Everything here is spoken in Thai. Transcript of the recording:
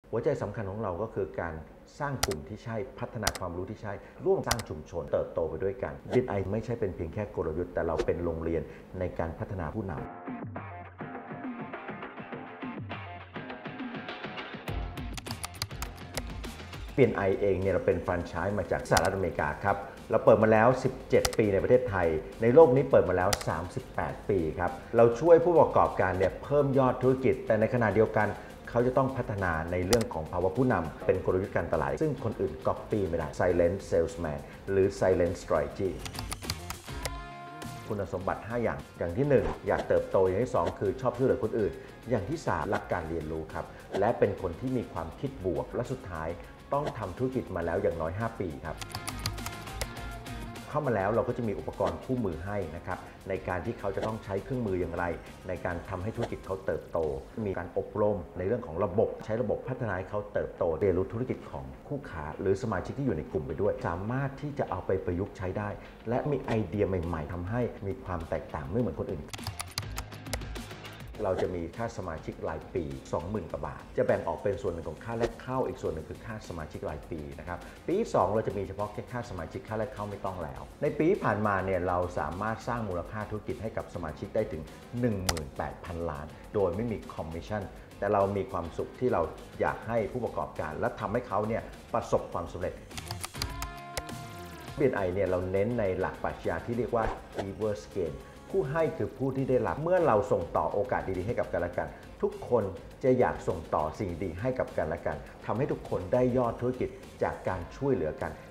หัวใจสำคัญของเราก็คือการสร้างกลุ่มที่ใช่พัฒนาความรู้ที่ใช่ร่วมสร้างชุมชนเติบโตไปด้วยกัน BNI ไม่ใช่เป็นเพียงแค่กลยุทธ์แต่เราเป็นโรงเรียนในการพัฒนาผู้นำBNI เองเนี่ยเราเป็นแฟรนไชส์มาจากสหรัฐอเมริกาครับเราเปิดมาแล้ว 17 ปีในประเทศไทยในโลกนี้เปิดมาแล้ว 38 ปีครับเราช่วยผู้ประกอบการเนี่ยเพิ่มยอดธุรกิจแต่ในขณะเดียวกันเขาจะต้องพัฒนาในเรื่องของภาวะผู้นำเป็นกลยุทธ์การตลาดซึ่งคนอื่น copy ไม่ได้ Silent Salesman หรือ Silent Strategy คุณสมบัติ 5 อย่างที่ 1 อยากเติบโตอย่างที่ 2 คือชอบช่วยเหลือคนอื่นอย่างที่ 3 รักการเรียนรู้ครับและเป็นคนที่มีความคิดบวกและสุดท้ายต้องทำธุรกิจมาแล้วอย่างน้อย 5 ปีครับเข้ามาแล้วเราก็จะมีอุปกรณ์คู่มือให้นะครับในการที่เขาจะต้องใช้เครื่องมืออย่างไรในการทำให้ธุรกิจเขาเติบโตมีการอบรมในเรื่องของระบบใช้ระบบพัฒนาให้เขาเติบโตเรียนรู้ธุรกิจของคู่ค้าหรือสมาชิกที่อยู่ในกลุ่มไปด้วยสามารถที่จะเอาไปประยุกต์ใช้ได้และมีไอเดียใหม่ๆทำให้มีความแตกต่างไม่เหมือนคนอื่นเราจะมีค่าสมาชิกรายปี 20,000 กว่าบาทจะแบ่งออกเป็นส่วนหนึ่งของค่าแรกเข้าอีกส่วนหนึ่งคือค่าสมาชิกรายปีนะครับปีที่ 2เราจะมีเฉพาะแค่ค่าสมาชิกค่าแรกเข้าไม่ต้องแล้วในปีที่ผ่านมาเนี่ยเราสามารถสร้างมูลค่าธุรกิจให้กับสมาชิกได้ถึง 18,000 ล้านโดยไม่มีคอมมิชชั่นแต่เรามีความสุขที่เราอยากให้ผู้ประกอบการและทำให้เขาเนี่ยประสบความสำเร็จBNI เนี่ยเราเน้นในหลักปรัชญาที่เรียกว่า Giver's Gain ผู้ให้คือผู้ที่ได้รับเมื่อเราส่งต่อโอกาสดีๆให้กับกันและกันทุกคนจะอยากส่งต่อสิ่งดีให้กับกันและกันทำให้ทุกคนได้ยอดธุรกิจจากการช่วยเหลือกัน